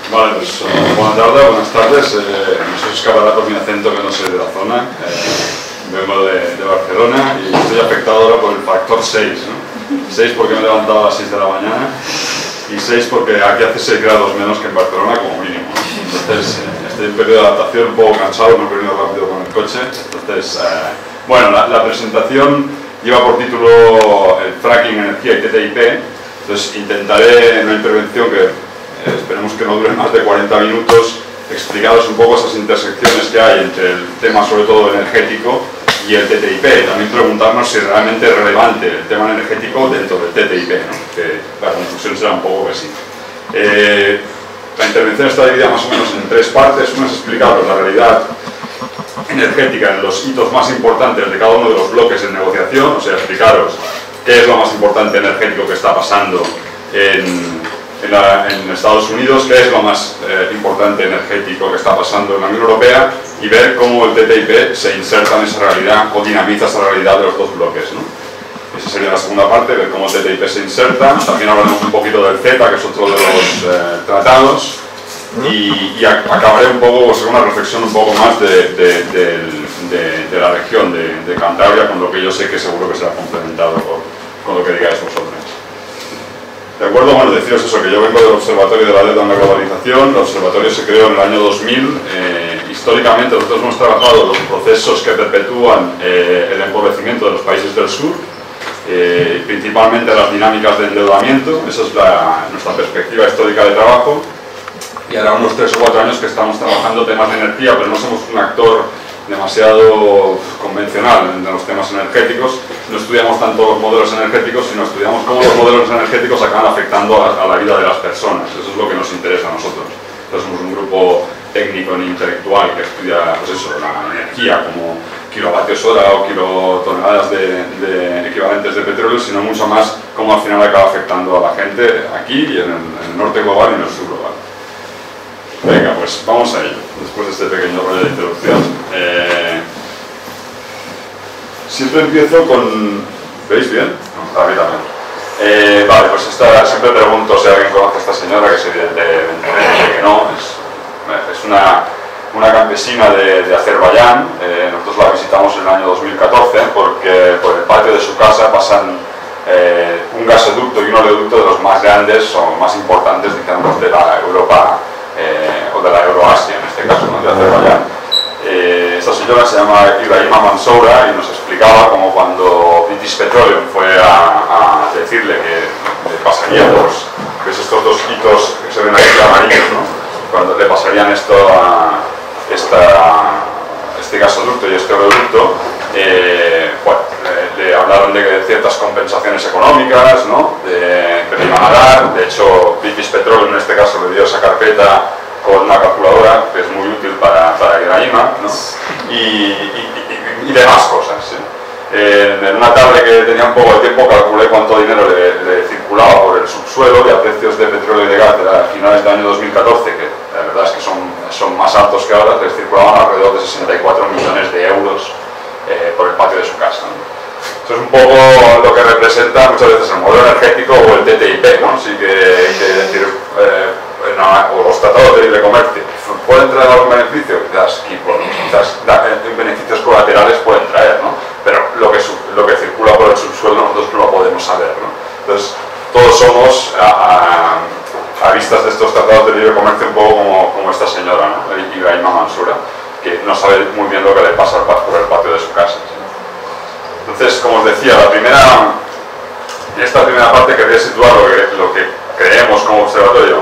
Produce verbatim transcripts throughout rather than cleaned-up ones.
Vale, pues buenas tardes, buenas tardes. Eh, no se os escapará por mi acento que no soy de la zona. Eh, vengo de, de Barcelona y estoy afectado ahora por el factor seis, ¿no? seis porque me he levantado a las seis de la mañana y seis porque aquí hace seis grados menos que en Barcelona como mínimo. Entonces eh, estoy en periodo de adaptación, un poco cansado, me he venido rápido con el coche. Entonces, eh, bueno, la, la presentación lleva por título el fracking, energía y T T I P. Entonces intentaré en una intervención que eh, esperemos que no dure más de cuarenta minutos explicaros un poco esas intersecciones que hay entre el tema sobre todo energético y el T T I P. También preguntarnos si realmente es relevante el tema energético dentro del T T I P, ¿no? Que la conclusión será un poco que sí. Eh, la intervención está dividida más o menos en tres partes. Una es explicaros la realidad energética en los hitos más importantes de cada uno de los bloques en negociación, o sea, explicaros qué es lo más importante energético que está pasando en, en, la, en Estados Unidos, qué es lo más eh, importante energético que está pasando en la Unión Europea y ver cómo el T T I P se inserta en esa realidad o dinamiza esa realidad de los dos bloques, ¿no? Esa sería la segunda parte, ver cómo el T T I P se inserta. También hablaremos un poquito del CETA, que es otro de los eh, tratados. Y, y acabaré un poco, pues, una reflexión un poco más de, de, de, de, de la región de, de Cantabria, con lo que yo sé que seguro que será complementado con, con lo que digáis vosotros. De acuerdo, bueno, deciros eso, que yo vengo del Observatorio de la Deuda en la Globalización. El observatorio se creó en el año dos mil. Eh, históricamente nosotros hemos trabajado los procesos que perpetúan eh, el empobrecimiento de los países del sur, eh, principalmente las dinámicas de endeudamiento. Esa es la, nuestra perspectiva histórica de trabajo. Y ahora unos tres o cuatro años que estamos trabajando temas de energía, pero no somos un actor demasiado convencional en los temas energéticos. No estudiamos tanto los modelos energéticos, sino estudiamos cómo los modelos energéticos acaban afectando a, a la vida de las personas. Eso es lo que nos interesa a nosotros. Entonces somos un grupo técnico e intelectual que estudia, pues eso, la energía como kilovatios hora o kilotoneladas de, de equivalentes de petróleo, sino mucho más cómo al final acaba afectando a la gente aquí y en el, en el norte global y en el sur global. Venga, pues vamos a ello, después de este pequeño rollo de introducción. Eh, siempre empiezo con... ¿Veis bien? No, a mí también. Eh, vale, pues esta, siempre pregunto si alguien conoce a esta señora, que es evidentemente que no. Es, es una, una campesina de, de Azerbaiyán. Eh, nosotros la visitamos en el año dos mil catorce porque por el patio de su casa pasan eh, un gasoducto y un oleoducto de los más grandes o más importantes, digamos, de la Europa Eh, o de la Euroasia, en este caso, ¿no? De Azerbaiyán. Eh, esta señora se llama Ibrahima Mansoura y nos explicaba como cuando British Petroleum fue a, a decirle que le pasaría los, pues estos dos hitos que se ven aquí amarillos, ¿no? Cuando le pasarían esto a esta, este gasoducto y este oleoducto, eh, bueno, le, le hablaron de ciertas compensaciones económicas, ¿no? De, que le iban a dar. De hecho, British Petroleum en este caso le dio esa carpeta con una calculadora que es muy útil para, para Ibrahima, ¿no? y, y, y, y demás cosas, ¿sí? Eh, en una tarde que tenía un poco de tiempo calculé cuánto dinero le, le circulaba por el subsuelo y a precios de petróleo y de gas de a finales del año dos mil catorce, que la verdad es que son, son más altos que ahora, les circulaban alrededor de sesenta y cuatro millones de euros eh, por el patio de su casa, ¿no? Esto es un poco lo que representa muchas veces el modelo energético o el T T I P, ¿no? Sí que hay que decir, eh, no, o los tratados de libre comercio. ¿Pueden traer algún beneficio? Quizás, quizás beneficios colaterales pueden traer, ¿no? Pero lo que, lo que circula por el subsuelo nosotros no lo podemos saber, ¿no? Entonces, todos somos, a, a, a vistas de estos tratados de libre comercio, un poco como, como esta señora, ¿no? Ibrahima Mansoura, que no sabe muy bien lo que le pasa por el patio de su casa, ¿sí? Entonces, como os decía, la primera, en esta primera parte quería situar lo que, lo que creemos como observatorio,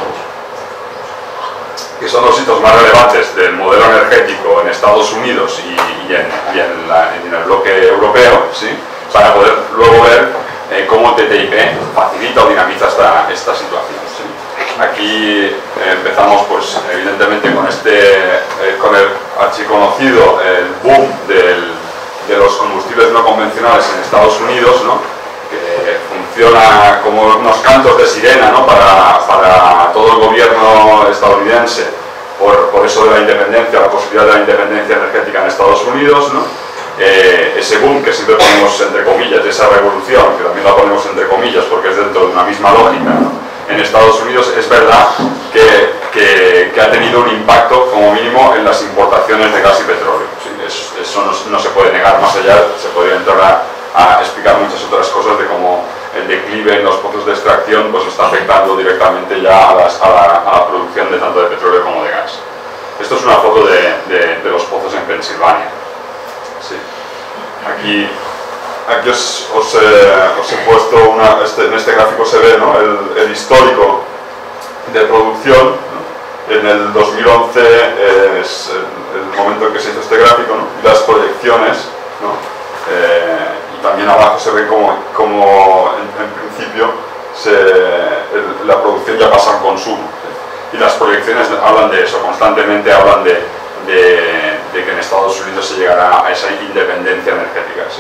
que son los hitos más relevantes del modelo energético en Estados Unidos y, y, en, y en, la, en el bloque europeo, ¿sí? Para poder luego ver eh, cómo el T T I P facilita o dinamiza esta, esta situación, ¿sí? Aquí eh, empezamos, pues, evidentemente con este, eh, con el archiconocido el boom del de los combustibles no convencionales en Estados Unidos, ¿no? Que funciona como unos cantos de sirena, ¿no? para, para todo el gobierno estadounidense por, por eso de la independencia, la posibilidad de la independencia energética en Estados Unidos, ¿no? Eh, ese boom que siempre ponemos entre comillas, de esa revolución, que también la ponemos entre comillas porque es dentro de una misma lógica, ¿no? En Estados Unidos es verdad que, que, que ha tenido un impacto como mínimo en las importaciones de gas y petróleo. ¿Sí? Es, eso no, no se puede negar, más allá se podría entrar a, a explicar muchas otras cosas de cómo el declive en los pozos de extracción pues está afectando directamente ya a, las, a, la, a la producción de tanto de petróleo como de gas. Esto es una foto de, de, de los pozos en Pensilvania. Sí. Aquí, aquí os, os, eh, os he puesto, una, este, en este gráfico se ve, ¿no?, el, el histórico de producción, ¿no? En el dos mil once eh, es el, el momento en que se hizo este gráfico, ¿no?, y las proyecciones, ¿no? Eh, y también abajo se ve como, como en, en principio se, el, la producción ya pasa al consumo, ¿sí? Y las proyecciones hablan de eso, constantemente hablan de, de, de que en Estados Unidos se llegará a esa independencia energética, ¿sí?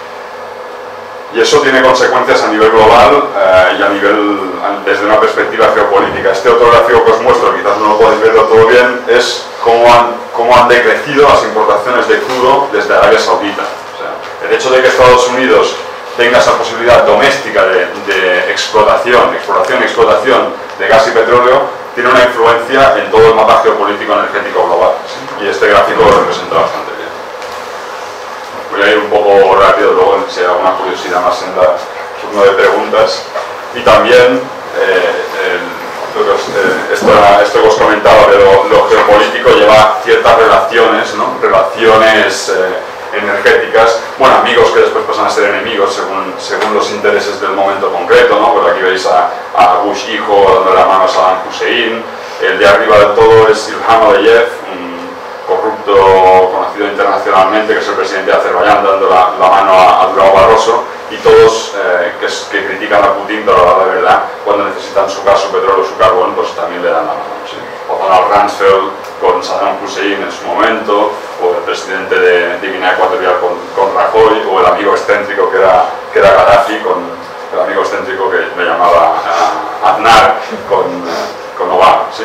Y eso tiene consecuencias a nivel global eh, y a nivel, desde una perspectiva geopolítica. Este otro gráfico que os muestro, quizás no lo podéis verlo todo bien, es cómo han, cómo han decrecido las importaciones de crudo desde Arabia Saudita. O sea, el hecho de que Estados Unidos tenga esa posibilidad doméstica de, de explotación, exploración y explotación de gas y petróleo, tiene una influencia en todo el mapa geopolítico energético global, ¿sí? Y este gráfico lo representa bastante bien. Voy a ir un poco rápido, luego si hay alguna curiosidad más en la turno de preguntas. Y también eh, el, lo que os, eh, esta, esto que os comentaba de lo, lo geopolítico lleva ciertas relaciones, ¿no? Relaciones eh, energéticas, bueno, amigos que después pasan a ser enemigos según, según los intereses del momento concreto, ¿no? Pues aquí veis a, a Bush hijo dando la mano a Saddam Hussein. El de arriba del todo es Ilham Aliyev, un corrupto conocido internacionalmente, que es el presidente de Azerbaiyán, dando la, la mano a, a Durão Barroso, y todos eh, que, que critican a Putin, pero a la hora de verdad, cuando necesitan su gas, su petróleo, su carbón, pues también le dan la mano, ¿sí? O Donald Rumsfeld con Saddam Hussein en su momento, o el presidente de, de Guinea Ecuatorial con, con Rajoy, o el amigo excéntrico que era, que era Gaddafi, con el amigo excéntrico que me llamaba uh, Aznar, con, uh, con Obama, ¿sí?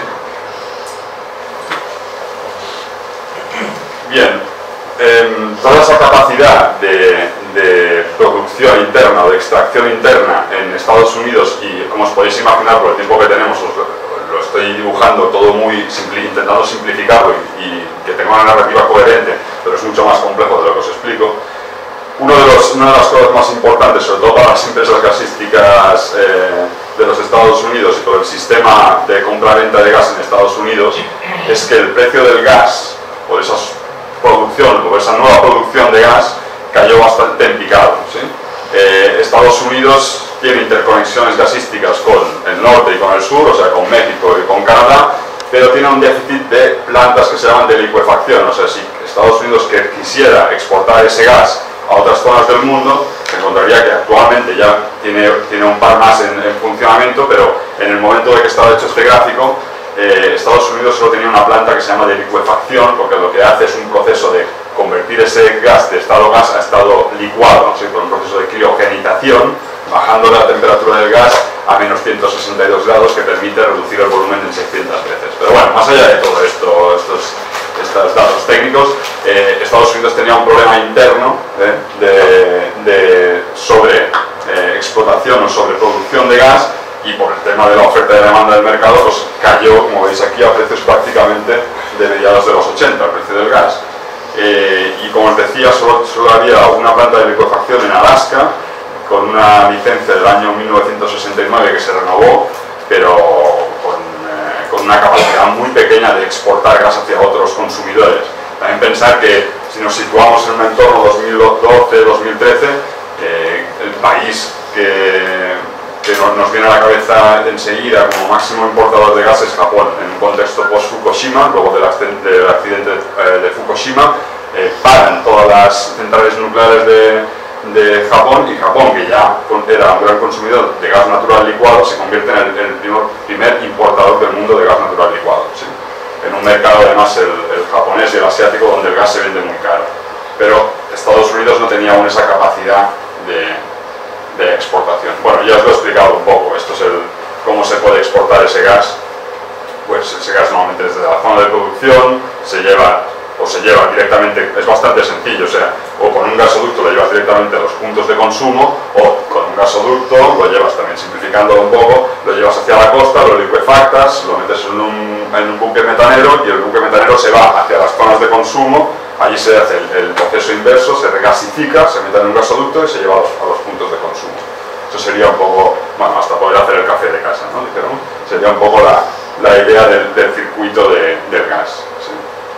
Bien, eh, toda esa capacidad de, de producción interna o de extracción interna en Estados Unidos, y como os podéis imaginar por el tiempo que tenemos, os lo, lo estoy dibujando todo muy simpli, intentando simplificarlo y, y que tenga una narrativa coherente, pero es mucho más complejo de lo que os explico. Uno de los, una de las cosas más importantes, sobre todo para las empresas gasísticas eh, de los Estados Unidos y por el sistema de compra-venta de gas en Estados Unidos, es que el precio del gas, por esas producción, por esa nueva producción de gas, cayó bastante en picado, ¿sí? Eh, Estados Unidos tiene interconexiones gasísticas con el norte y con el sur, o sea, con México y con Canadá, pero tiene un déficit de plantas que se llaman de licuefacción. O sea, si Estados Unidos que quisiera exportar ese gas a otras zonas del mundo, se encontraría que actualmente ya tiene, tiene un par más en, en funcionamiento, pero en el momento de que estaba hecho este gráfico, Eh, Estados Unidos solo tenía una planta que se llama de licuefacción, porque lo que hace es un proceso de convertir ese gas de estado gas a estado licuado, ¿sí? Por un proceso de criogenización, bajando la temperatura del gas a menos ciento sesenta y dos grados, que permite reducir el volumen en seiscientas veces. Pero bueno, más allá de todo esto, estos, estos datos técnicos, eh, Estados Unidos tenía un problema interno eh, de, de sobre eh, explotación o sobreproducción de gas, y por el tema de la oferta y demanda del mercado, pues cayó, como veis aquí, a precios prácticamente de mediados de los ochenta, el precio del gas. Eh, y como os decía, solo, solo había una planta de licuefacción en Alaska, con una licencia del año mil novecientos sesenta y nueve que se renovó, pero con, eh, con una capacidad muy pequeña de exportar gas hacia otros consumidores. También pensar que si nos situamos en un entorno dos mil doce dos mil trece, eh, el país que... que nos viene a la cabeza enseguida como máximo importador de gas es Japón, en un contexto post-Fukushima, luego del accidente, del accidente eh, de Fukushima, eh, paran todas las centrales nucleares de, de Japón, y Japón, que ya era un gran consumidor de gas natural licuado, se convierte en el, el primer, primer importador del mundo de gas natural licuado, ¿sí? En un mercado además el, el japonés y el asiático, donde el gas se vende muy caro. Pero Estados Unidos no tenía aún esa capacidad de de exportación. Bueno, ya os lo he explicado un poco. Esto es el cómo se puede exportar ese gas. Pues ese gas normalmente desde la zona de producción se lleva o o se lleva directamente, es bastante sencillo, o sea, o con un gasoducto lo llevas directamente a los puntos de consumo, o con un gasoducto lo llevas también, simplificándolo un poco, lo llevas hacia la costa, lo liquefactas, lo metes en un, en un buque metanero y el buque metanero se va hacia las zonas de consumo, allí se hace el, el proceso inverso, se regasifica, se mete en un gasoducto y se lleva a los, a los puntos de consumo. Eso sería un poco, bueno, hasta poder hacer el café de casa, ¿no? Dijéramos, sería un poco la, la idea del, del circuito de, del gas. ¿Sí?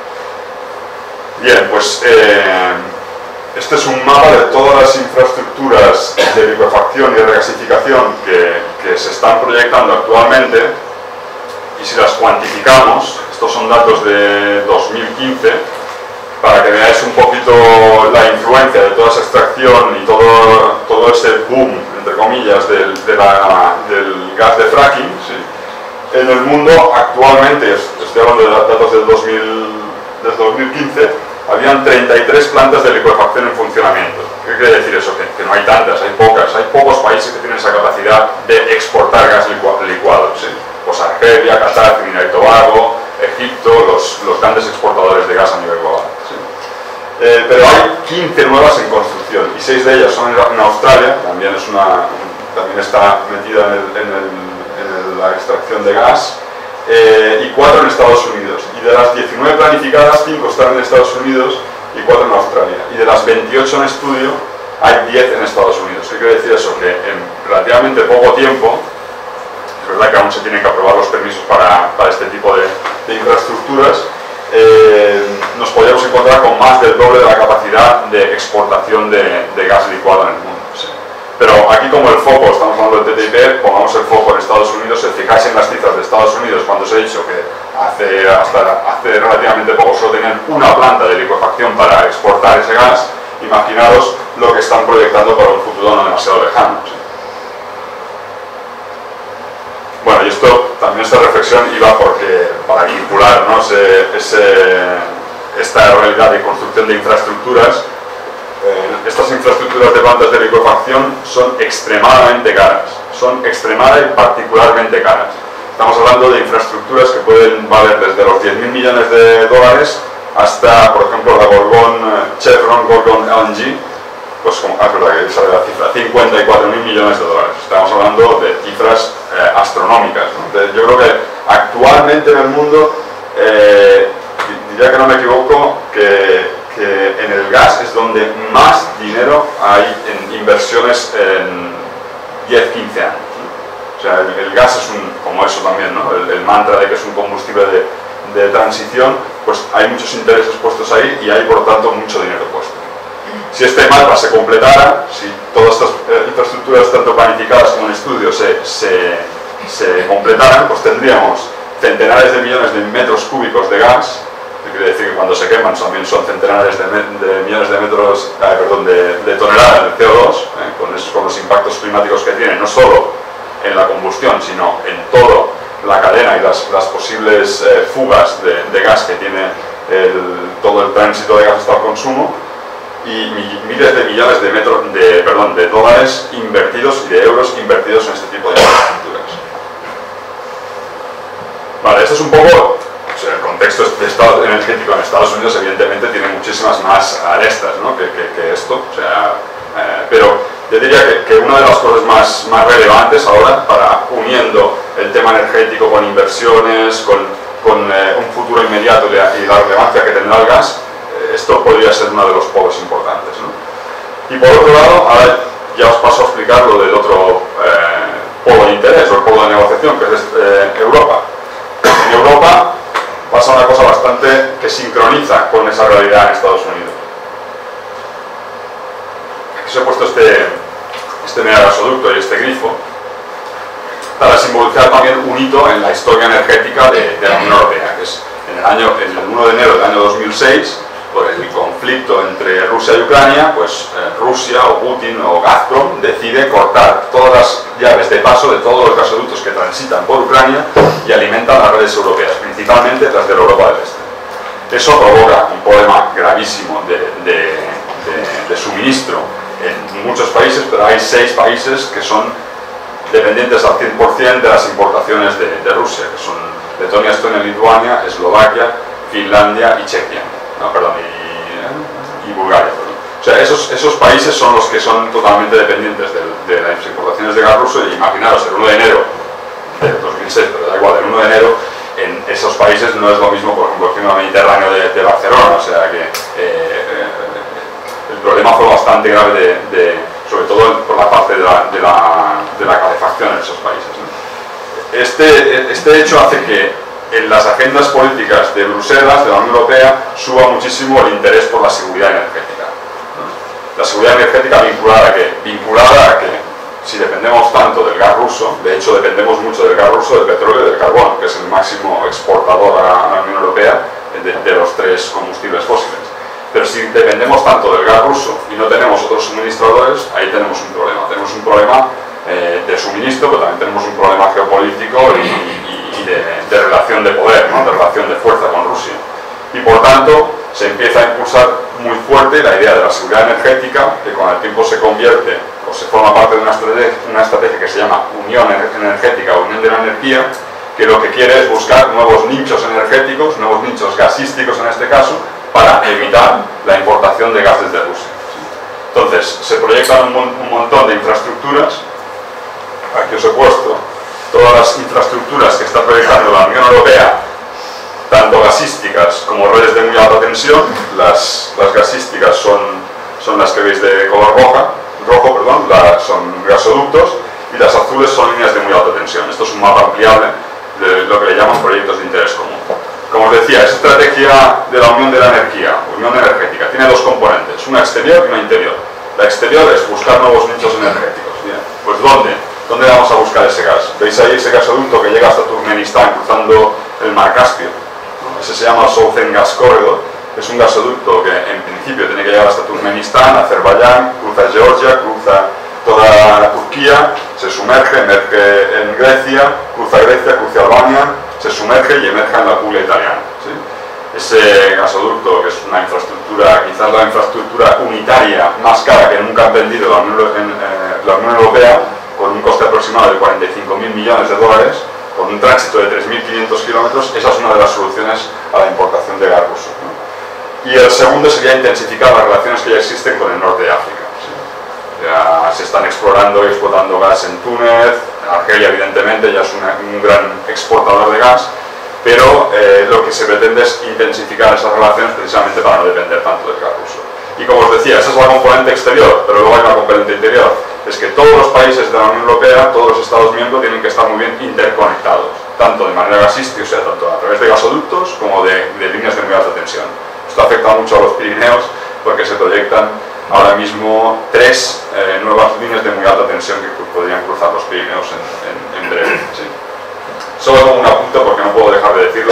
Bien, pues eh, este es un mapa de todas las infraestructuras de liquefacción y de regasificación que, que se están proyectando actualmente, y si las cuantificamos, estos son datos de dos mil quince, para que veáis un poquito la influencia de toda esa extracción y todo, todo ese boom, entre comillas, del, de la, del gas de fracking, ¿sí? En el mundo actualmente, estoy hablando de datos del dos mil, del dos mil quince, habían treinta y tres plantas de liquefacción en funcionamiento. ¿Qué quiere decir eso? Que, que no hay tantas, hay pocas, hay pocos países que tienen esa capacidad de exportar gas licuado, ¿sí? Pues Argelia, Qatar, Trinidad y Tobago, Egipto, los, los grandes exportadores de gas a nivel global. ¿Sí? Eh, pero hay quince nuevas en construcción y seis de ellas son en Australia, también, es una, también está metida en, el, en, el, en el, la extracción de gas, eh, y cuatro en Estados Unidos. Y de las diecinueve planificadas, cinco están en Estados Unidos y cuatro en Australia. Y de las veintiocho en estudio, hay diez en Estados Unidos. ¿Qué quiere decir eso? Que en relativamente poco tiempo, es verdad que aún se tienen que aprobar los permisos para, para este tipo de, de infraestructuras, eh, nos podríamos encontrar con más del doble de la capacidad de exportación de, de gas licuado en el mundo. ¿Sí? Pero aquí, como el foco, estamos hablando del T T I P, pongamos el foco en Estados Unidos. Si fijáis en las cifras de Estados Unidos, cuando os he dicho que hace, hasta hace relativamente poco solo tenían una planta de liquefacción para exportar ese gas, imaginaros lo que están proyectando para un futuro no demasiado lejano. ¿Sí? Bueno, y esto, también esta reflexión iba porque, para vincular, ¿no? ese, ese, esta realidad de construcción de infraestructuras. Eh, estas infraestructuras de plantas de liquefacción son extremadamente caras, son extremadamente y particularmente caras. Estamos hablando de infraestructuras que pueden valer desde los diez mil millones de dólares hasta, por ejemplo, la Gorgon, Chevron Gorgon L N G, pues como, ah, es verdad que sale la cifra, cincuenta y cuatro mil millones de dólares. Estamos hablando de cifras eh, astronómicas, ¿no? De, yo creo que actualmente en el mundo, eh, diría que no me equivoco, que que en el gas es donde más dinero hay en inversiones en diez, quince años, ¿no? O sea, el, el gas es un, como eso también, ¿no? el, el mantra de que es un combustible de, de transición, pues hay muchos intereses puestos ahí y hay, por lo tanto, mucho dinero puesto. Si este mapa se completara, si todas estas eh, infraestructuras, tanto planificadas como en estudio, se, se, se completaran, pues tendríamos centenares de millones de metros cúbicos de gas. Quiere decir que cuando se queman también son centenares de, de millones de metros, eh, perdón, de, de toneladas de C O dos, eh, con, esos, con los impactos climáticos que tiene, no solo en la combustión, sino en toda la cadena y las, las posibles eh, fugas de, de gas que tiene el, todo el tránsito de gas hasta el consumo, y miles de millones de, metros, de, perdón, de dólares invertidos y de euros invertidos en este tipo de infraestructuras. Vale, esto es un poco... O sea, el contexto de estado energético en Estados Unidos evidentemente tiene muchísimas más arestas, ¿no? que, que, que esto, o sea, eh, pero yo diría que, que una de las cosas más, más relevantes ahora, para uniendo el tema energético con inversiones, con, con eh, un futuro inmediato y la, y la relevancia que tendrá el gas, eh, esto podría ser uno de los polos importantes, ¿no? Y por otro lado, ahora ya os paso a explicar lo del otro eh, polo de interés o el polo de negociación, que es eh, Europa. En Europa pasa una cosa bastante que sincroniza con esa realidad en Estados Unidos. Aquí se he puesto este, este mega gasoducto y este grifo para simbolizar también un hito en la historia energética de, de la Unión Europea, que es en el, año, en el uno de enero del año dos mil seis, por el conflicto entre Rusia y Ucrania, pues eh, Rusia o Putin o Gazprom decide cortar todas las llaves de paso de todos los gasoductos que transitan por Ucrania y alimentan las redes europeas, principalmente las de la Europa del Este. Eso provoca un problema gravísimo de, de, de, de suministro en muchos países, pero hay seis países que son dependientes al cien por cien de las importaciones de, de Rusia, que son Letonia, Estonia, Lituania, Eslovaquia, Finlandia y Chequia. No, perdón. O sea, esos, esos países son los que son totalmente dependientes de, de las importaciones de gas ruso, y imaginaros, el uno de enero de dos mil seis, pero da igual, el uno de enero, en esos países no es lo mismo, por ejemplo, el clima mediterráneo de, de Barcelona, o sea que eh, eh, el problema fue bastante grave, de, de, sobre todo por la parte de la, de la, de la calefacción en esos países, ¿no? Este, este hecho hace que en las agendas políticas de Bruselas, de la Unión Europea, suba muchísimo el interés por la seguridad energética, ¿no? La seguridad energética vinculada a qué? Vinculada a que si dependemos tanto del gas ruso, de hecho dependemos mucho del gas ruso, del petróleo y del carbón, que es el máximo exportador a la Unión Europea de, de los tres combustibles fósiles. Pero si dependemos tanto del gas ruso y no tenemos otros suministradores, ahí tenemos un problema. Tenemos un problema eh, de suministro, pero también tenemos un problema geopolítico y, y, y de, de relación de poder, ¿no? De relación de fuerza con Rusia. Y por tanto, se empieza a impulsar muy fuerte la idea de la seguridad energética, que con el tiempo se convierte o se forma parte de una estrategia, una estrategia que se llama Unión Energética o Unión de la Energía, que lo que quiere es buscar nuevos nichos energéticos, nuevos nichos gasísticos en este caso, para evitar la importación de gas desde Rusia. Entonces, se proyectan un, mon un montón de infraestructuras. Aquí os he puesto todas las infraestructuras que está proyectando la Unión Europea, tanto gasísticas como redes de muy alta tensión. Las, las gasísticas son, son las que veis de color roja, rojo, perdón, la, son gasoductos, y las azules son líneas de muy alta tensión. Esto es un mapa ampliable de lo que le llaman proyectos de interés común. Como os decía, es estrategia de la Unión de la Energía, Unión Energética. Tiene dos componentes, una exterior y una interior. La exterior es buscar nuevos nichos energéticos. Bien, pues ¿dónde? ¿Dónde vamos a buscar ese gas? ¿Veis ahí ese gasoducto que llega hasta Turkmenistán cruzando el mar Caspio? Ese se llama Southern Gas Corridor. Es un gasoducto que en principio tiene que llegar hasta Turkmenistán, Azerbaiyán, cruza Georgia, cruza toda Turquía, se sumerge, emerge en Grecia, cruza Grecia, cruza Albania, se sumerge y emerge en la Puglia italiana, ¿sí? Ese gasoducto, que es una infraestructura, quizás la infraestructura unitaria más cara que nunca ha vendido la Unión, en, eh, la Unión Europea, con un coste aproximado de cuarenta y cinco mil millones de dólares, con un tránsito de tres mil quinientos kilómetros, esa es una de las soluciones a la importación de gas ruso, ¿no? Y el segundo sería intensificar las relaciones que ya existen con el norte de África, ¿sí? Ya se están explorando y explotando gas en Túnez, Argelia evidentemente ya es una, un gran exportador de gas, pero eh, lo que se pretende es intensificar esas relaciones precisamente para no depender tanto del gas ruso. Y como os decía, esa es la componente exterior, pero luego hay una componente interior, es que todos los países de la Unión Europea, todos los Estados miembros tienen que estar muy bien interconectados, tanto de manera gasística, o sea, tanto a través de gasoductos como de, de líneas de muy alta tensión. Esto afecta mucho a los Pirineos porque se proyectan ahora mismo tres eh, nuevas líneas de muy alta tensión que podrían cruzar los Pirineos en, en, en breve. ¿Sí? Solo como un apunte porque no puedo dejar de decirlo.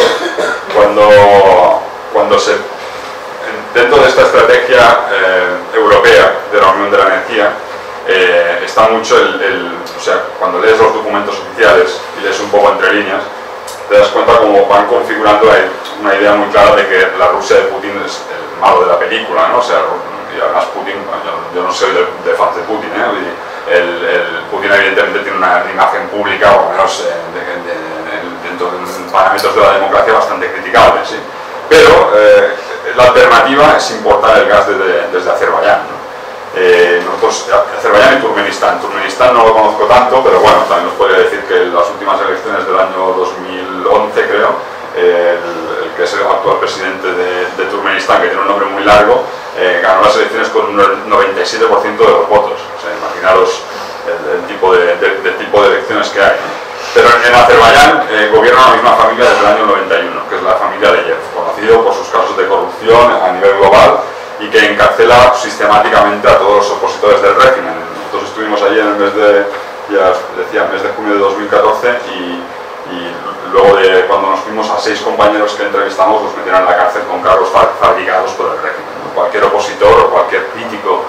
Cuando, cuando se, dentro de esta estrategia eh, europea de la Unión de la Energía, eh, está mucho el, el... O sea, cuando lees los documentos oficiales y lees un poco entre líneas, te das cuenta cómo van configurando ahí una idea muy clara de que la Rusia de Putin es el malo de la película, ¿no? O sea, y además Putin, yo, yo no soy de, de fan de Putin, ¿eh? El, el Putin evidentemente tiene una imagen pública, o al menos eh, de, de, de, dentro de parámetros de la democracia bastante criticable, ¿sí? Pero eh, la alternativa es importar el gas desde, desde Azerbaiyán, ¿no? Eh, nosotros, Azerbaiyán y Turkmenistán. Turkmenistán no lo conozco tanto, pero bueno, también os podría decir que en las últimas elecciones del año dos mil once, creo, eh, el, el que es el actual presidente de, de Turkmenistán, que tiene un nombre muy largo, eh, ganó las elecciones con un noventa y siete por ciento de los votos. O sea, imaginaros el, el tipo de, de, de tipo de elecciones que hay, ¿no? Pero en Azerbaiyán eh, gobierna la misma familia desde el año noventa y uno, que es la familia de Aliyev, conocido por sus casos de corrupción a nivel global, y que encarcela sistemáticamente a todos los opositores del régimen. Nosotros estuvimos allí en el mes de, ya decía, el mes de junio de dos mil catorce y, y luego de cuando nos fuimos a seis compañeros que entrevistamos, los metieron en la cárcel con cargos fabricados por el régimen, ¿no? Cualquier opositor o cualquier crítico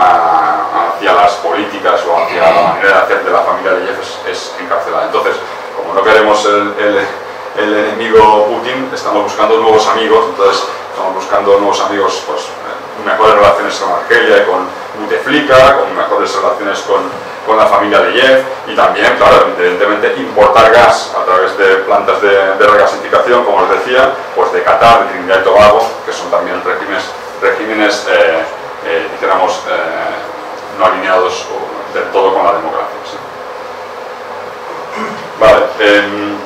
a, hacia las políticas o hacia la manera de hacer de la familia Aliyev es, es encarcelada. Entonces, como no queremos el, el, el enemigo Putin, estamos buscando nuevos amigos, entonces estamos buscando nuevos amigos, pues mejores relaciones con Argelia y con Bouteflika, con mejores relaciones con, con la familia Aliyev, y también, claro, evidentemente importar gas a través de plantas de, de regasificación, como os decía, pues de Qatar, de Trinidad y Tobago, que son también regímenes, regímenes eh, eh, dijéramos, eh, no alineados del todo con la democracia. ¿Sí? Vale, eh,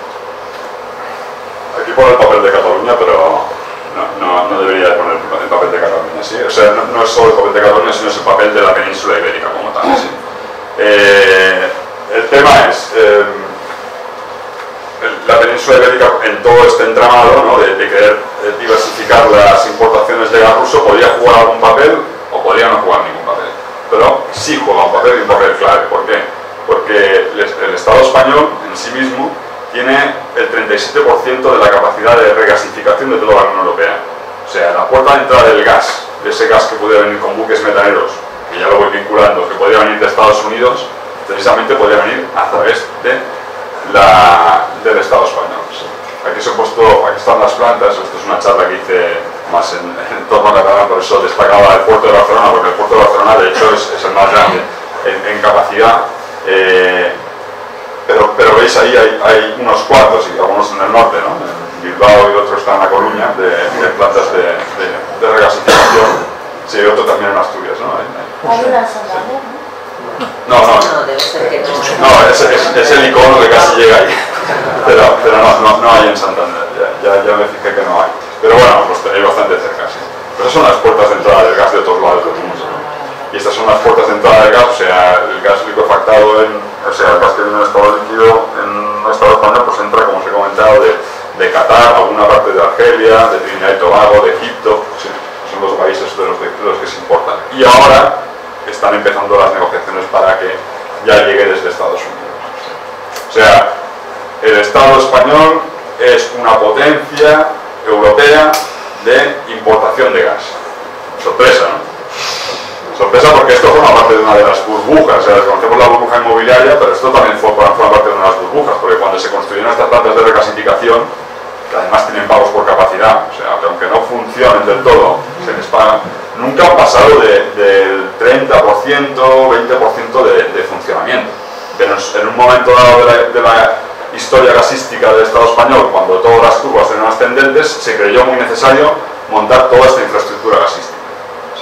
aquí pone el papel de Cataluña, pero no, no, no debería poner el papel de Cataluña, ¿sí? O sea, no, no es solo el papel de Cataluña, sino es el papel de la península ibérica como tal, ¿sí? Eh, el tema es, eh, la península ibérica en todo este entramado, ¿no? de, de querer diversificar las importaciones de gas ruso, podría jugar algún papel o podría no jugar ningún papel, pero sí juega un papel y un papel clave. ¿Por qué? Porque el, el Estado español en sí mismo tiene el treinta y siete por ciento de la capacidad de regasificación de toda la Unión Europea. O sea, la puerta de entrada del gas, de ese gas que puede venir con buques metaneros, que ya lo voy vinculando, que podría venir de Estados Unidos, precisamente podría venir a través de la, del Estado español. Aquí se he puesto, aquí están las plantas, esto es una charla que hice más en, en torno a Catalán, por eso destacaba el puerto de Barcelona, porque el puerto de Barcelona de hecho es, es el más grande en, en capacidad, eh, pero, pero veis ahí hay, hay unos cuantos, y algunos en el norte, ¿no? En Bilbao y otros están en La Coruña, de, de plantas de, de, de regasificación, sí, y otro también en Asturias, ¿no? Hay, hay una en Santander, ¿no? No, no, No, debe ser que no. no es, es, es el icono que casi llega ahí, pero, pero no, no, no hay en Santander, ya, ya, ya me fijé que no hay, pero bueno, los tenéis bastante cerca, sí. Pero esas son las puertas de entrada del gas de otros lados del mundo, ¿no? Y estas son las puertas de entrada del gas, o sea, el gas liquefactado, en, o sea, el gas que viene en estado líquido en un estado español, pues entra, como os he comentado, de, de Qatar, alguna parte de Argelia, de Trinidad y Tobago, de Egipto, sí, son los países de los, de, de los que se importan. Y ahora están empezando las negociaciones para que ya llegue desde Estados Unidos. O sea, el Estado español es una potencia europea de importación de gas. Sorpresa, ¿no? Sorpresa porque esto forma parte de una de las burbujas, o sea, conocemos la burbuja inmobiliaria, pero esto también forma parte de una de las burbujas, porque cuando se construyeron estas plantas de regasificación, que además tienen pagos por capacidad, o sea, que aunque no funcionen del todo, se les paga, nunca han pasado de, del treinta por ciento, veinte por ciento de, de funcionamiento. Pero en un momento dado de la, de la historia gasística del Estado español, cuando todas las curvas eran ascendentes, se creyó muy necesario montar toda esta infraestructura gasística. Sí.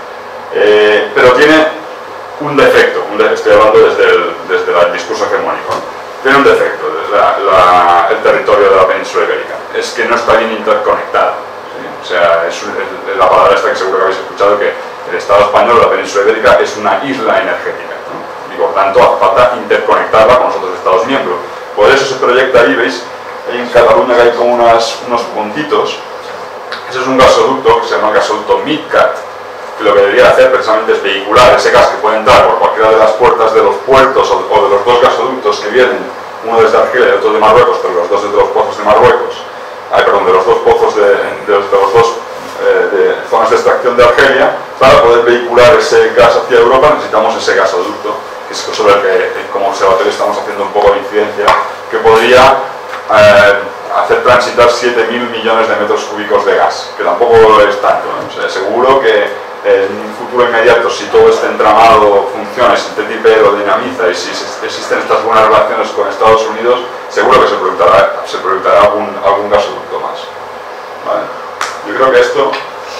Eh, pero tiene un defecto, un de, estoy hablando desde el, desde el discurso hegemónico, ¿no? Tiene un defecto la, la, el territorio de la península ibérica, es que no está bien interconectado, ¿sí? O sea, es, es la palabra esta que seguro que habéis escuchado, que el Estado español, la península ibérica, es una isla energética, ¿no? Y por tanto hace falta interconectarla con los otros Estados miembros. Por eso se proyecta ahí, veis, ahí en Cataluña que hay como unas, unos puntitos. Ese es un gasoducto que se llama el gasoducto MidCat, que lo que debería hacer precisamente es vehicular ese gas que puede entrar por cualquiera de las puertas de los puertos o, o de los dos gasoductos que vienen, uno desde Argelia y otro de Marruecos, pero los dos de los pozos de Marruecos, ay, perdón, de los dos pozos de, de, los, de los dos eh, de zonas de extracción de Argelia. Para poder vehicular ese gas hacia Europa necesitamos ese gasoducto, que es sobre el que como observatorio estamos haciendo un poco de incidencia, que podría eh, hacer transitar siete mil millones de metros cúbicos de gas, que tampoco es tanto, ¿no? O sea, seguro que en un futuro inmediato, si todo este entramado funciona, si T T I P lo dinamiza y si existen estas buenas relaciones con Estados Unidos, seguro que se proyectará, se proyectará algún, algún gasoducto más. ¿Vale? Yo creo que esto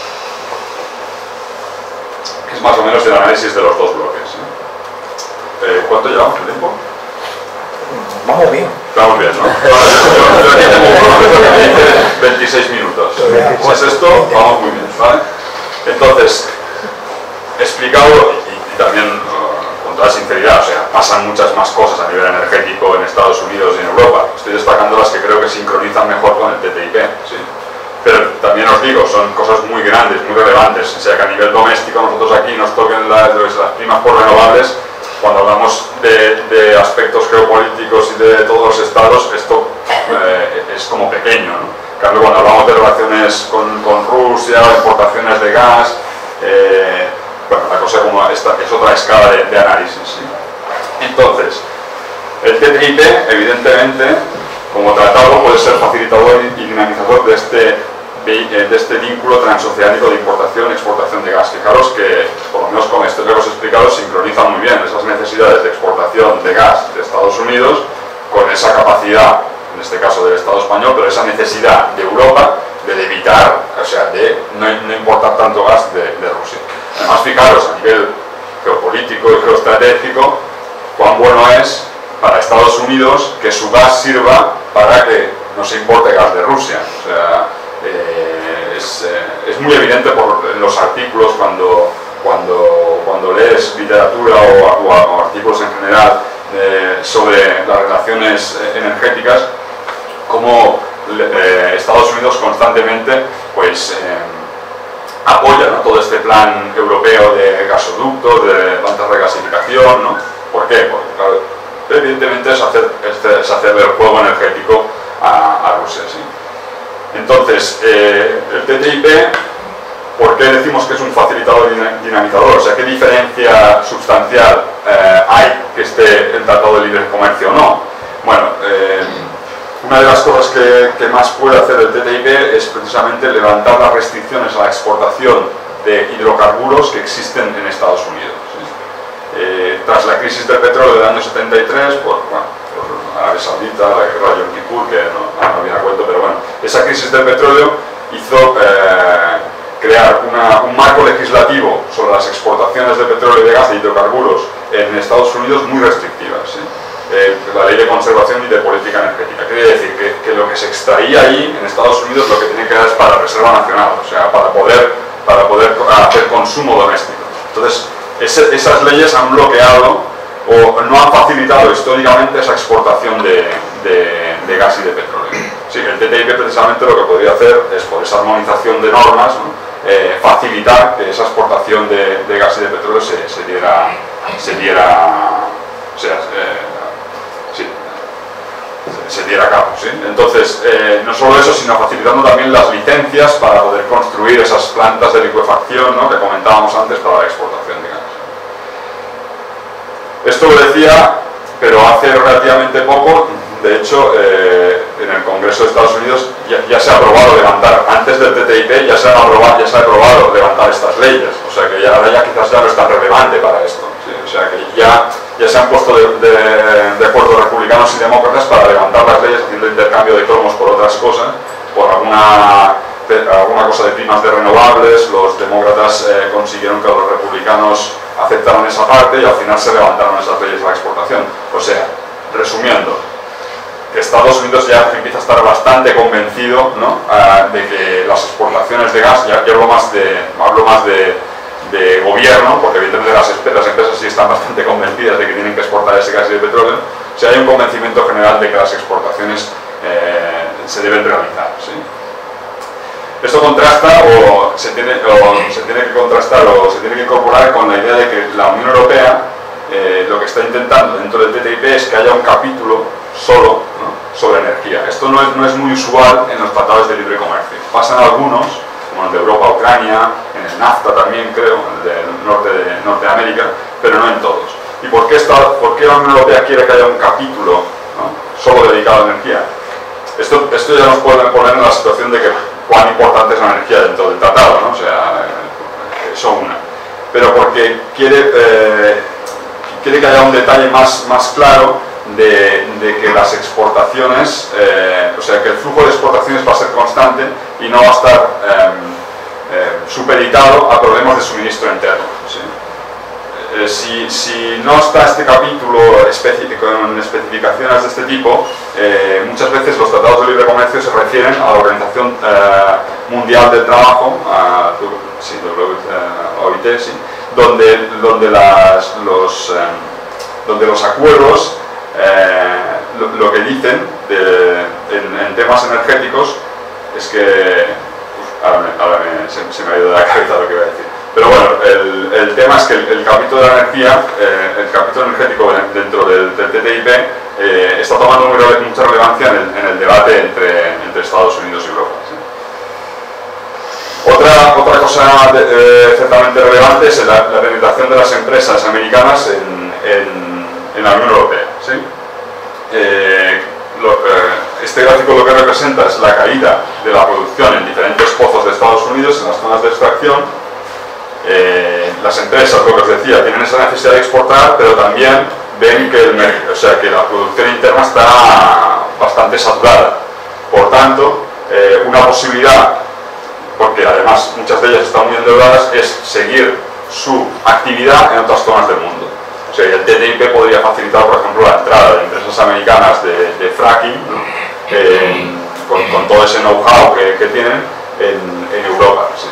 es más o menos el análisis de los dos bloques, ¿eh? Eh, ¿Cuánto llevamos de tiempo? Vamos bien. Estamos bien, ¿no? Vale, yo aquí tengo un cronómetro que me dice veintiséis minutos. Si es esto, vamos muy bien, ¿vale? Entonces, explicado, y, y también uh, con toda sinceridad, o sea, pasan muchas más cosas a nivel energético en Estados Unidos y en Europa. Estoy destacando las que creo que sincronizan mejor con el T T I P, ¿sí? Pero también os digo, son cosas muy grandes, muy relevantes, o sea que a nivel doméstico nosotros aquí nos toquen las, las primas por renovables. Cuando hablamos de, de aspectos geopolíticos y de todos los estados, esto eh, es como pequeño, ¿no? En cambio, cuando hablamos de relaciones con, con Rusia, importaciones de gas, eh, bueno, la cosa como esta es otra escala de, de análisis, ¿sí? Entonces, el T T I P, evidentemente, como tratado, puede ser facilitador y dinamizador de este, de este vínculo transoceánico de importación y exportación de gas. Fijaros que, por lo menos con esto que os he explicado, sincroniza muy bien esas necesidades de exportación de gas de Estados Unidos con esa capacidad, en este caso del Estado español, pero esa necesidad de Europa de evitar, o sea, de no, no importar tanto gas de, de Rusia. Además, fijaros, a nivel geopolítico y geoestratégico, cuán bueno es para Estados Unidos que su gas sirva para que no se importe gas de Rusia. O sea, eh, es, eh, es muy evidente por los artículos cuando, cuando, cuando lees literatura o, o, o artículos en general eh, sobre las relaciones energéticas, como eh, Estados Unidos constantemente pues, eh, apoya, ¿no?, todo este plan europeo de gasoductos, de plantas de gasificación, ¿no? ¿Por qué? Porque, claro, evidentemente es hacer, es hacerle el juego energético a, a Rusia, ¿sí? Entonces, eh, el T T I P, ¿por qué decimos que es un facilitador dinamizador? O sea, ¿qué diferencia sustancial eh, hay que esté el Tratado de Libre Comercio o no? Bueno, eh, una de las cosas que, que más puede hacer el T T I P es precisamente levantar las restricciones a la exportación de hidrocarburos que existen en Estados Unidos, ¿sí? Eh, tras la crisis del petróleo del año setenta y tres, por, bueno, por Arabia Saudita, la guerra de Yom Kippur, que no, no viene a cuento, pero bueno, esa crisis del petróleo hizo eh, crear una, un marco legislativo sobre las exportaciones de petróleo y de gas de hidrocarburos en Estados Unidos muy restrictivas, ¿sí? Eh, la ley de conservación y de política energética. Quiere decir que, que lo que se extraía ahí en Estados Unidos lo que tiene que dar es para reserva nacional, o sea, para poder, para poder hacer consumo doméstico. Entonces, ese, esas leyes han bloqueado o no han facilitado históricamente esa exportación de, de, de gas y de petróleo. Sí, el T T I P precisamente lo que podría hacer es, por esa armonización de normas, ¿no?, eh, facilitar que esa exportación de, de gas y de petróleo se, se diera, se diera, o sea, eh, sí, se diera a cabo, ¿sí? Entonces, eh, no solo eso, sino facilitando también las licencias para poder construir esas plantas de licuefacción, ¿no?, que comentábamos antes para la exportación de gas. Esto lo decía, pero hace relativamente poco, de hecho, eh, en el Congreso de Estados Unidos ya, ya se ha aprobado levantar, antes del T T I P ya se ha aprobado, ya se ha aprobado levantar estas leyes, o sea que ya, ahora ya quizás ya no es tan relevante para esto, ¿sí? O sea que ya, ya se han puesto de, de, de acuerdo republicanos y demócratas para levantar las leyes haciendo intercambio de cromos por otras cosas, por alguna, alguna cosa de primas de renovables. Los demócratas eh, consiguieron que los republicanos aceptaran esa parte y al final se levantaron esas leyes a la exportación. O sea, resumiendo, que Estados Unidos ya empieza a estar bastante convencido, ¿no?, uh, de que las exportaciones de gas, ya, ya hablo más de, hablo más de, de gobierno, porque evidentemente las, las empresas sí están bastante convencidas de que tienen que exportar ese gas y de petróleo, o sea, hay un convencimiento general de que las exportaciones eh, se deben realizar, ¿sí? Esto contrasta o se, tiene, o se tiene que contrastar o se tiene que incorporar con la idea de que la Unión Europea eh, lo que está intentando dentro del T T I P es que haya un capítulo solo, ¿no?, sobre energía. Esto no es, no es muy usual en los tratados de libre comercio. Pasan algunos, como el de Europa-Ucrania, en el NAFTA también creo, el del norte de Norteamérica, pero no en todos. ¿Y por qué, está, por qué la Unión Europea quiere que haya un capítulo, ¿no?, solo dedicado a energía? Esto, esto ya nos puede poner en la situación de que cuán importante es la energía dentro del tratado, ¿no? O sea, eso una. Pero porque quiere, eh, quiere que haya un detalle más, más claro de, de que las exportaciones, eh, o sea, que el flujo de exportaciones va a ser constante y no va a estar eh, eh, supeditado a problemas de suministro interno, ¿sí? Eh, si, si no está este capítulo específico con especificaciones de este tipo, eh, muchas veces los tratados de libre comercio se refieren a la Organización eh, Mundial del Trabajo, a, sí, O I T, sí, donde, donde, las, los, eh, donde los acuerdos eh, lo, lo que dicen de, en, en temas energéticos es que uf, ahora, me, ahora me, se, se me ha ido de la cabeza lo que iba a decir. Pero bueno, el, el tema es que el, el capítulo de la energía, eh, el capítulo energético dentro del, del T T I P eh, está tomando muy, mucha relevancia en el, en el debate entre, entre Estados Unidos y Europa, ¿sí? Otra, otra cosa de, eh, ciertamente relevante es la, la penetración de las empresas americanas en, en, en la Unión Europea, ¿sí? Eh, lo, eh, este gráfico lo que representa es la caída de la producción en diferentes pozos de Estados Unidos, en las zonas de extracción. Eh, las empresas, lo que os decía, tienen esa necesidad de exportar, pero también ven que, el, o sea, que la producción interna está bastante saturada. Por tanto, eh, una posibilidad, porque además muchas de ellas están muy endeudadas, es seguir su actividad en otras zonas del mundo. O sea, el T T I P podría facilitar, por ejemplo, la entrada de empresas americanas de, de fracking, ¿no? eh, con, con todo ese know-how que, que tienen en, en Europa. ¿Sí?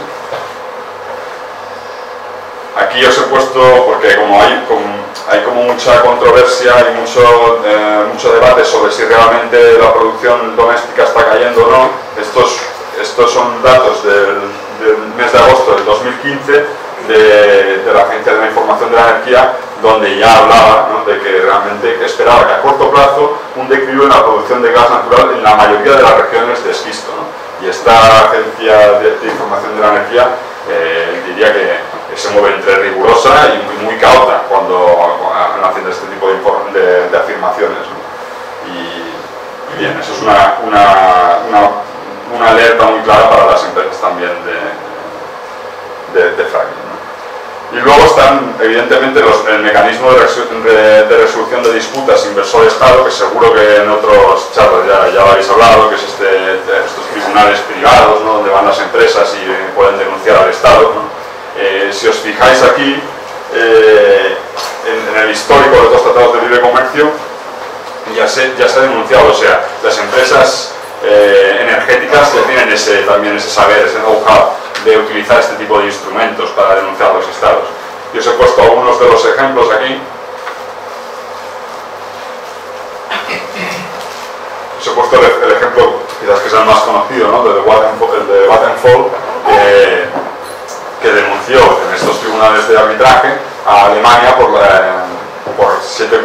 Aquí os he puesto, porque como hay, como, hay como mucha controversia y mucho, eh, mucho debate sobre si realmente la producción doméstica está cayendo o no, estos, estos son datos del, del mes de agosto del dos mil quince de, de la Agencia de la Información de la Energía, donde ya hablaba, ¿no?, de que realmente esperaba que a corto plazo un declive en la producción de gas natural en la mayoría de las regiones de esquisto, ¿no? Y esta Agencia de, de Información de la Energía eh, diría que se mueve entre rigurosa y muy, muy cauta cuando haciendo este tipo de, de, de afirmaciones, ¿no? Y bien, eso es una, una, una, una alerta muy clara para las empresas también de, de, de fracking, ¿no? Y luego están, evidentemente, los, el mecanismo de, resolu de, de resolución de disputas inversor-estado, que seguro que en otros charlas ya, ya lo habéis hablado, que es este, estos tribunales privados, ¿no?, donde van las empresas y eh, pueden denunciar al Estado, ¿no? Eh, si os fijáis aquí, eh, en, en el histórico de los tratados de libre comercio, ya se, ya se ha denunciado, o sea, las empresas eh, energéticas ya tienen ese, también ese saber, ese know-how de utilizar este tipo de instrumentos para denunciar a los estados. Yo os he puesto algunos de los ejemplos aquí. Os he puesto el, el ejemplo, quizás que sea el más conocido, ¿no?, del Vattenfall, de Vattenfall, eh, que denunció en estos tribunales de arbitraje a Alemania por, la, por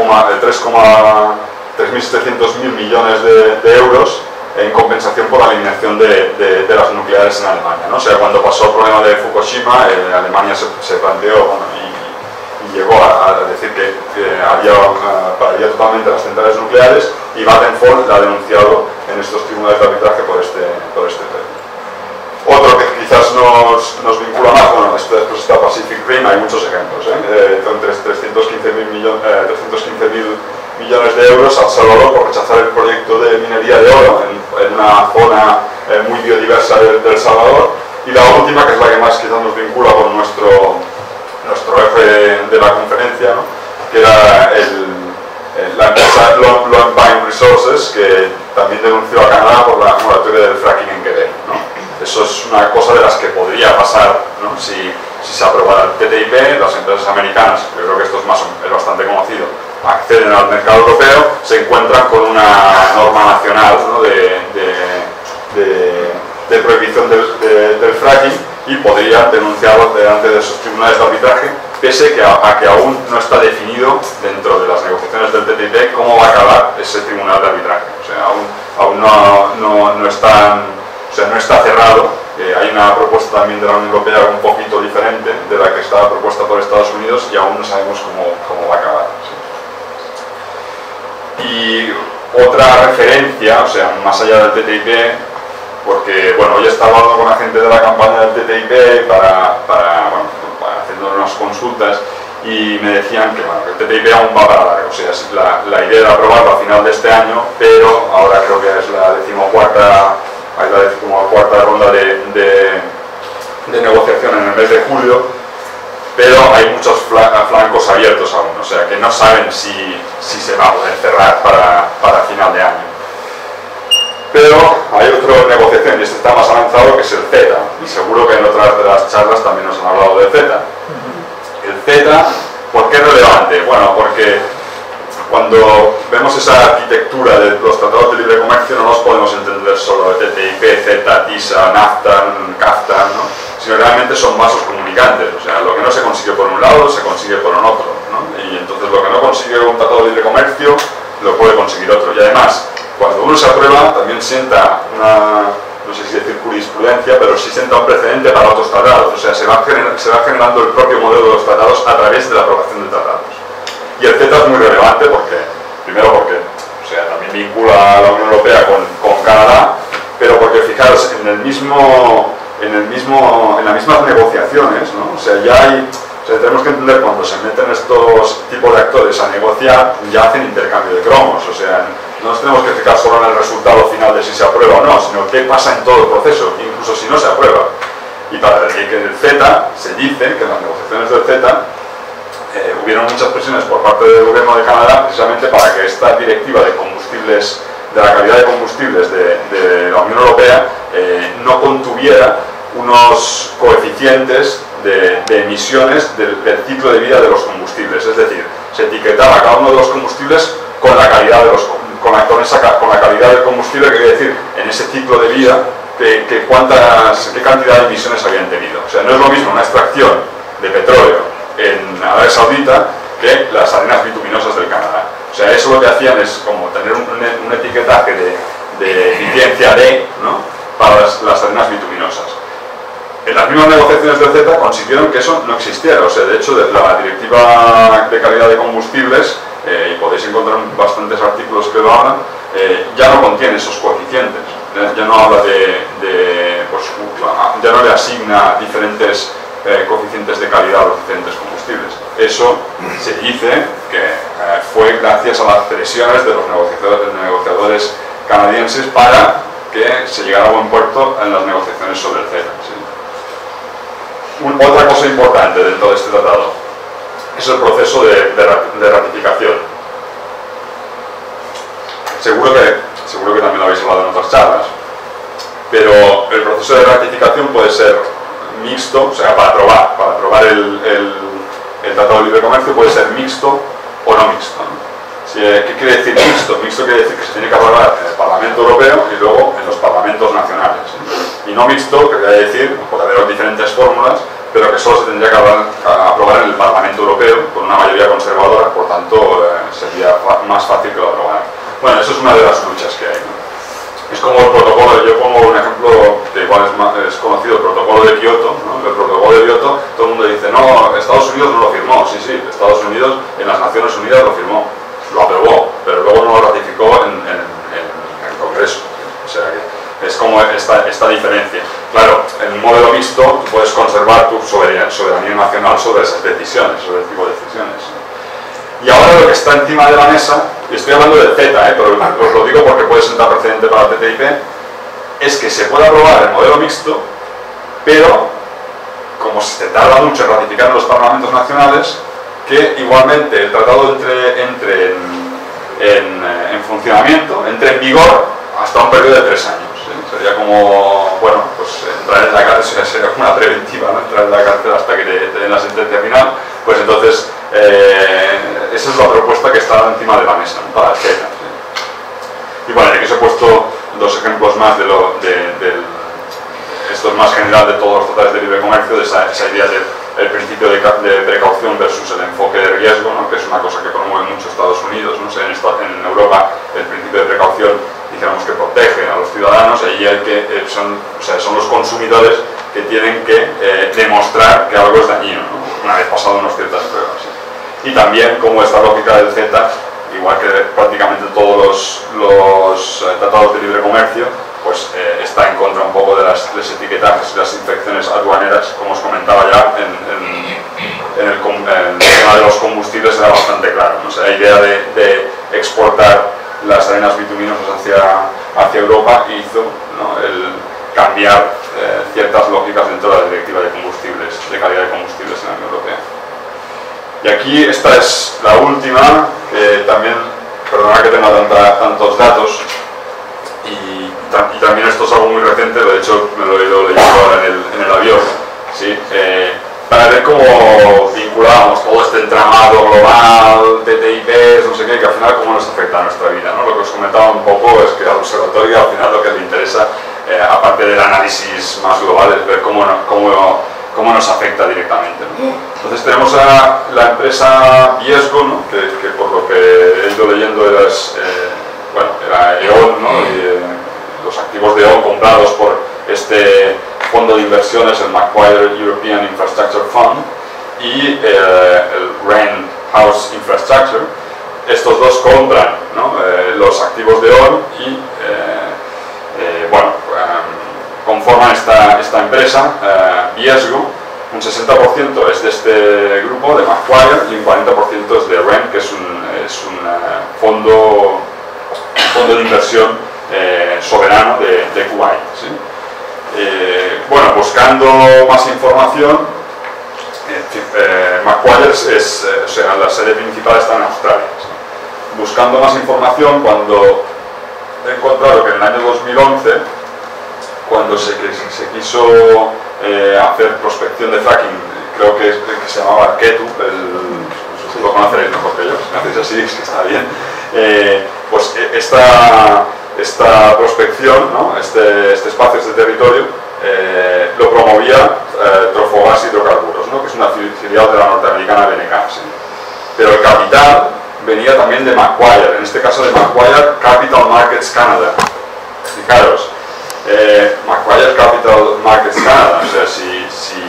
tres mil setecientos mil millones de, de euros en compensación por la eliminación de, de, de las nucleares en Alemania, ¿no? O sea, cuando pasó el problema de Fukushima, eh, Alemania se, se planteó, bueno, y, y llegó a, a decir que, que había, uh, pararía totalmente las centrales nucleares, y Vattenfall la ha denunciado en estos tribunales de arbitraje por este, por este tema. Otro que quizás nos, nos vincula más, bueno, este, después está Pacific Rim, hay muchos ejemplos, ¿eh? Eh, son trescientos quince mil millones, eh, trescientos quince mil millones de euros a El Salvador por rechazar el proyecto de minería de oro en, en una zona eh, muy biodiversa de, de El Salvador. Y la última, que es la que más quizás nos vincula con nuestro, nuestro eje de, de la conferencia, ¿no?, que era el, el, la empresa Lone Pine Resources, que también denunció a Canadá por la moratoria del fracking en Quebec, ¿no? Eso es una cosa de las que podría pasar, ¿no?, si, si se aprobara el T T I P. Las empresas americanas, yo creo que esto es, más, es bastante conocido, acceden al mercado europeo, se encuentran con una norma nacional, ¿no?, de, de, de, de prohibición del, de, del fracking, y podrían denunciarlo delante de esos tribunales de arbitraje, pese que a, a que aún no está definido dentro de las negociaciones del T T I P cómo va a acabar ese tribunal de arbitraje. O sea, aún, aún no, no, no están... O sea, no está cerrado. Eh, hay una propuesta también de la Unión Europea un poquito diferente de la que estaba propuesta por Estados Unidos, y aún no sabemos cómo, cómo va a acabar. ¿Sí? Y otra referencia, o sea, más allá del T T I P, porque, bueno, hoy he estado hablando con la gente de la campaña del T T I P para, para, bueno, para haciendo unas consultas, y me decían que, bueno, que el T T I P aún va para largo. O sea, la, la idea era aprobarlo a final de este año, pero ahora creo que es la decimocuarta hay la decimocuarta ronda de, de, de negociación en el mes de julio, pero hay muchos flancos abiertos aún, o sea que no saben si, si se va a poder cerrar para, para final de año. Pero hay otra negociación, y este está más avanzado, que es el CETA, y seguro que en otras de las charlas también nos han hablado del CETA. El CETA, ¿por qué es relevante? Bueno, porque cuando vemos esa arquitectura de los tratados de libre comercio, no nos podemos entender solo de T T I P, CETA, TISA, NAFTA, CAFTA, ¿no?, sino realmente son vasos comunicantes. O sea, lo que no se consigue por un lado, se consigue por un otro, ¿no? Y entonces lo que no consigue un tratado de libre comercio, lo puede conseguir otro. Y además, cuando uno se aprueba, también sienta una, no sé si decir jurisprudencia, pero sí sienta un precedente para otros tratados. O sea, se va, gener, se va generando el propio modelo de los tratados a través de la aprobación de tratados. Y el CETA es muy relevante porque, primero porque, o sea, también vincula a la Unión Europea con, con Canadá, pero porque, fijaros, en el mismo, en el mismo, en las mismas negociaciones, ¿no? O sea, ya hay, o sea, tenemos que entender cuando se meten estos tipos de actores a negociar, ya hacen intercambio de cromos. O sea, no nos tenemos que fijar solo en el resultado final de si se aprueba o no, sino qué pasa en todo el proceso, incluso si no se aprueba. Y, para, y que, que el CETA, se dice que en las negociaciones del CETA eh, hubieron muchas presiones por parte del gobierno de Canadá precisamente para que esta directiva de combustibles, de la calidad de combustibles de, de la Unión Europea eh, no contuviera unos coeficientes de, de emisiones del, del ciclo de vida de los combustibles, es decir, se etiquetaba cada uno de los combustibles con la calidad de los con la, con esa, con la calidad del combustible, que quiere decir en ese ciclo de vida que, que cuántas, qué cantidad de emisiones habían tenido. O sea, no es lo mismo una extracción de petróleo en Arabia Saudita que las arenas bituminosas del Canadá. O sea, eso lo que hacían es como tener un, un, un etiquetaje de, de eficiencia D, ¿no?, para las, las arenas bituminosas. En las mismas negociaciones del CETA consiguieron que eso no existiera. O sea, de hecho, de la directiva de calidad de combustibles, eh, y podéis encontrar bastantes artículos que lo hablan, eh, ya no contiene esos coeficientes. Ya, ya no habla de, de pues, ya no le asigna diferentes eh, coeficientes de calidad a los diferentes combustibles. Eso se dice que eh, fue gracias a las presiones de los negociadores, negociadores canadienses para que se llegara a buen puerto en las negociaciones sobre el CETA. ¿Sí? Un, otra cosa importante dentro de este tratado es el proceso de, de, de ratificación. Seguro que, seguro que también lo habéis hablado en otras charlas, pero el proceso de ratificación puede ser mixto, o sea, para aprobar, para aprobar el, el, el Tratado de Libre Comercio puede ser mixto o no mixto, ¿no? ¿Qué quiere decir mixto? Mixto quiere decir que se tiene que aprobar en el Parlamento Europeo y luego en los parlamentos nacionales. Y no mixto, que quiere decir, puede haber diferentes fórmulas, pero que solo se tendría que aprobar en el Parlamento Europeo con una mayoría conservadora, por tanto eh, sería más fácil que lo aprobaran. Bueno, eso es una de las luchas que hay, ¿no? Es como el protocolo, yo pongo un ejemplo que igual es, más, es conocido, el protocolo de Kioto, ¿no? El protocolo de Kioto, todo el mundo dice, no, Estados Unidos no lo firmó. Sí, sí, Estados Unidos en las Naciones Unidas lo firmó, lo aprobó, pero luego no lo ratificó en, en, en, en el Congreso. O sea que es como esta, esta diferencia. Claro, en un modelo mixto tú puedes conservar tu soberanía, soberanía nacional sobre esas decisiones, sobre el tipo de decisiones. Y ahora lo que está encima de la mesa, y estoy hablando del CETA, ¿eh? Pero os lo digo porque puede sentar precedente para el T T I P, es que se puede aprobar el modelo mixto, pero como se tarda mucho en ratificar en los parlamentos nacionales, que igualmente el tratado entre, entre en, en, en funcionamiento, entre en vigor hasta un periodo de tres años. ¿Sí? Sería como, bueno, pues entrar en la cárcel, sería una preventiva, ¿no? Entrar en la cárcel hasta que te, te den la sentencia final. Pues entonces, eh, esa es la propuesta que está encima de la mesa, ¿no?, para el CETA. ¿Sí? Y bueno, aquí os he puesto dos ejemplos más de lo, de, de, esto es más general de todos los tratados de libre comercio, de esa, esa idea del el principio de, de precaución versus el enfoque de riesgo, ¿no?, que es una cosa que promueve mucho Estados Unidos, ¿no? O sea, en, esta, en Europa el principio de precaución, dijéramos que protege a los ciudadanos, y hay que, eh, son, o sea, son los consumidores que tienen que eh, demostrar que algo es dañino, ¿no?, una vez pasado unas ciertas pruebas. ¿Sí? Y también, como esta lógica del CETA, igual que prácticamente todos los, los eh, tratados de libre comercio, pues eh, está en contra un poco de las, de los etiquetajes y las inspecciones aduaneras, como os comentaba ya, en, en, en, el, en el tema de los combustibles era bastante claro, ¿no? O sea, la idea de, de exportar las arenas bituminosas hacia, hacia Europa hizo, ¿no?, el cambiar eh, ciertas lógicas dentro de la directiva de combustibles, de calidad de combustibles en la Unión Europea. Y aquí esta es la última, que también, perdona que tenga tanta, tantos datos, y, y también esto es algo muy reciente, de hecho me lo he ido leyendo ahora en el, en el avión, ¿sí? eh, para ver cómo vinculamos todo este entramado global, T T I Ps, no sé qué, que al final cómo nos afecta a nuestra vida, ¿no? Lo que os comentaba un poco es que al observatorio al final lo que le interesa, eh, aparte del análisis más global, es ver cómo, cómo, cómo nos afecta directamente, ¿no? Entonces tenemos a la empresa Viesgo, ¿no?, que, que por lo que he ido leyendo era, eh, bueno, era E O N, ¿no?, y eh, los activos de E O N comprados por este fondo de inversiones, el Macquarie European Infrastructure Fund, y eh, el Rain House Infrastructure. Estos dos compran, ¿no?, eh, los activos de E O N y eh, eh, bueno, eh, conforman esta, esta empresa, eh, Viesgo. Un sesenta por ciento es de este grupo, de Macquarie, y un cuarenta por ciento es de Rain, que es un, es un uh, fondo, fondo de inversión eh, soberano de, de Kuwait. ¿Sí? Eh, bueno, buscando más información, eh, eh, Macquarie es, es eh, o sea, la sede principal está en Australia. Buscando más información, cuando he encontrado que en el año dos mil once, cuando se, se quiso eh, hacer prospección de fracking, creo que, que se llamaba Ketu, el, lo conoceréis mejor que yo, si me hacéis así es que está bien, eh, pues esta, esta prospección, ¿no? este, este espacio, este territorio, eh, lo promovía eh, Trofogas Hidrocarburos, ¿no? Que es una filial de la norteamericana B N K, ¿sí? Pero el capital venía también de Macquarie, en este caso de Macquarie Capital Markets Canada. Fijaros, eh, Macquarie Capital Markets Canada, o sea, si, si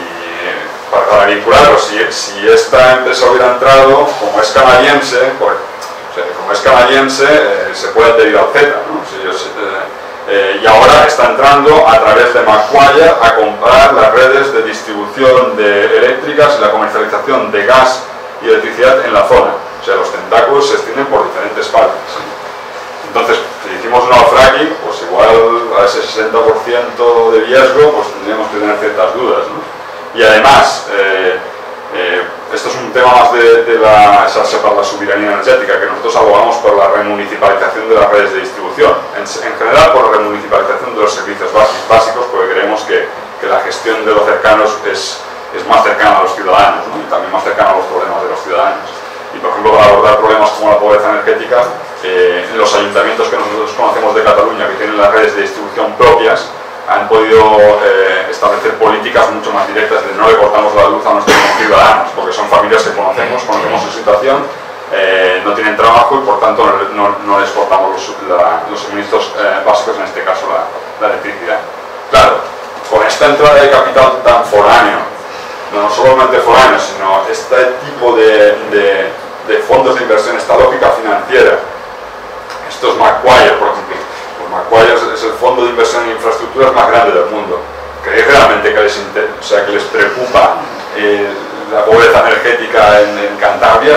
para vincularlo, si, si esta empresa hubiera entrado, como es canadiense, pues, o sea, como es canadiense, eh, se puede adherir al Z, ¿no? Si yo, eh, eh, y ahora está entrando a través de Macquarie a comprar las redes de distribución de eléctricas y la comercialización de gas y electricidad en la zona. O sea, los tentáculos se extienden por diferentes partes. Entonces, si hicimos un fracking, pues igual a ese sesenta por ciento de riesgo, pues tendríamos que tener ciertas dudas, ¿no? Y además, eh, eh, esto es un tema más de, de la Xarxa para la Soberanía Energética, que nosotros abogamos por la remunicipalización de las redes de distribución, en, en general por la remunicipalización de los servicios básicos, porque creemos que, que la gestión de los cercanos es, es más cercana a los ciudadanos, ¿no? Y también más cercana a los problemas de los ciudadanos. Y por ejemplo, para abordar problemas como la pobreza energética, eh, en los ayuntamientos que nosotros conocemos de Cataluña, que tienen las redes de distribución propias, han podido eh, establecer políticas mucho más directas de no le cortamos la luz a nuestros ciudadanos, porque son familias que conocemos, conocemos su situación, eh, no tienen trabajo y por tanto no, no les cortamos los, la, los suministros eh, básicos, en este caso la, la electricidad. Claro, con esta entrada de capital tan foráneo, no solamente foráneo, sino este tipo de, de, de fondos de inversión, esta lógica financiera, estos Macquarie, por ejemplo, Macquarie es el fondo de inversión en infraestructuras más grande del mundo. ¿Creéis realmente que les, o sea, que les preocupa eh, la pobreza energética en, en Cantabria?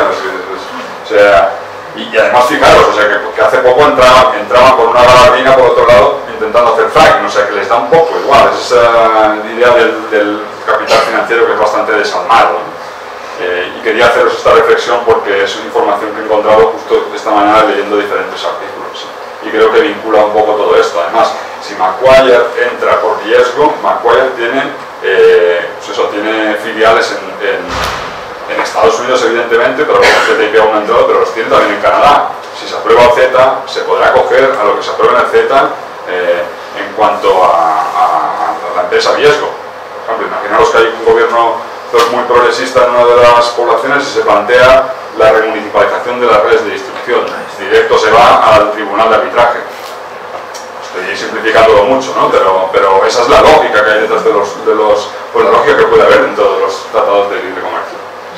O sea, y, y además fijaros, o sea, que, que hace poco entraban, entraban con una gabardina por otro lado intentando hacer fracking, o sea, que les da un poco igual. Es esa idea del, del capital financiero que es bastante desalmado, ¿no? Eh, y quería haceros esta reflexión porque es información que he encontrado justo esta mañana leyendo diferentes artículos, ¿sí? Y creo que vincula un poco todo esto. Además, si Macquarie entra por riesgo, Macquarie tiene, eh, pues eso, tiene filiales en, en, en Estados Unidos, evidentemente, pero como Z T I P aún no ha entrado, pero los tiene también en Canadá. Si se aprueba el Z, se podrá acoger a lo que se apruebe en el Z eh, en cuanto a, a, a la empresa riesgo. Por ejemplo, imaginaros que hay un gobierno muy progresista en una de las poblaciones y se plantea la remunicipalización de las redes de distribución. Directo se va al tribunal de arbitraje. Estoy simplificándolo mucho, ¿no? Pero, pero esa es la lógica que hay detrás de los, de los pues la lógica que puede haber dentro de los tratados de libre comercio.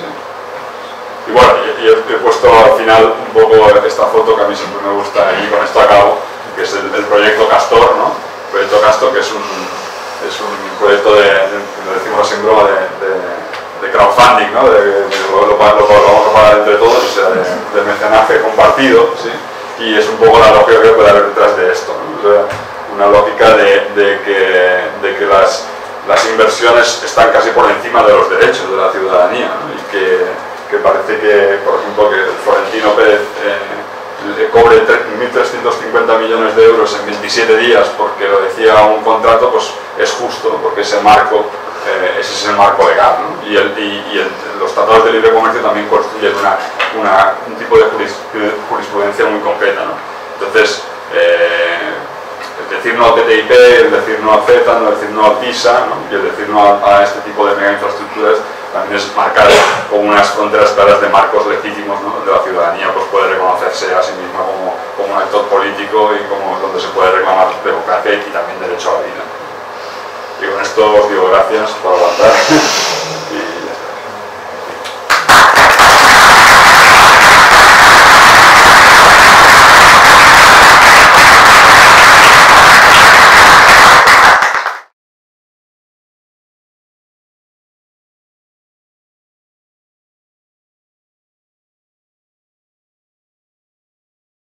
¿Sí? Y bueno, y, y he, he puesto al final un poco esta foto que a mí siempre me gusta y con esto acabo, que es el, el proyecto Castor, ¿no? El proyecto Castor, que es un, es un proyecto de, de, lo decimos así en broma, de, de, de crowdfunding, ¿no? De, de, de, lo, lo, lo, lo vamos a pagar entre todos, o sea, de, de mecenaje compartido, ¿sí? Y es un poco la lógica que puede haber detrás de esto, ¿no? O sea, una lógica de, de que, de que las, las inversiones están casi por encima de los derechos de la ciudadanía, ¿no? Y que, que parece que, por ejemplo, que Florentino Pérez eh, le cobre mil trescientos cincuenta millones de euros en veintisiete días porque lo decía un contrato, pues es justo, porque ese marco, eh, ese es el marco legal, ¿no? Y, el, y, y el, los tratados de libre comercio también construyen una, una, un tipo de juris, jurisprudencia muy concreta, ¿no? Entonces, eh, el decir no al T T I P, el decir no al Z, no decir no al TISA, ¿no? Y el decir no a, a este tipo de mega infraestructuras también es marcar con unas fronteras claras de marcos legítimos, ¿no? Donde la ciudadanía pues, puede reconocerse a sí misma como, como un actor político y como donde se puede reclamar democracia y también derecho a la vida. Y con esto os digo gracias por aguantar.